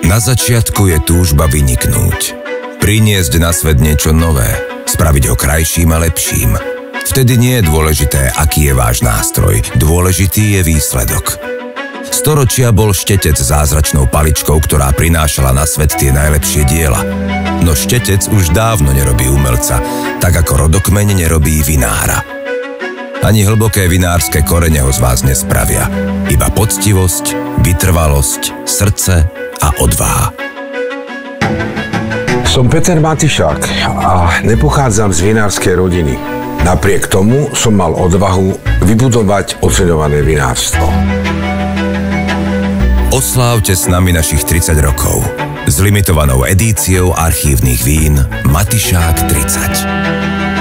Na začiatku je túžba vyniknúť. Priniesť na svet niečo nové, spraviť ho krajším a lepším. Vtedy nie je dôležité, aký je váš nástroj, dôležitý je výsledok. Storočia bol štetec zázračnou paličkou, ktorá prinášala na svet tie najlepšie diela. No štetec už dávno nerobí umelca, tak ako rodokmeň nerobí vinára. Ani hlboké vinárske korene ho z vás nespravia. Iba poctivosť, vytrvalosť, srdce a odvaha. Som Peter Matišák a nepochádzam z vinárskej rodiny. Napriek tomu som mal odvahu vybudovať oceňované vinárstvo. Oslávte s nami našich 30 rokov s limitovanou edíciou archívnych vín Matišák 30.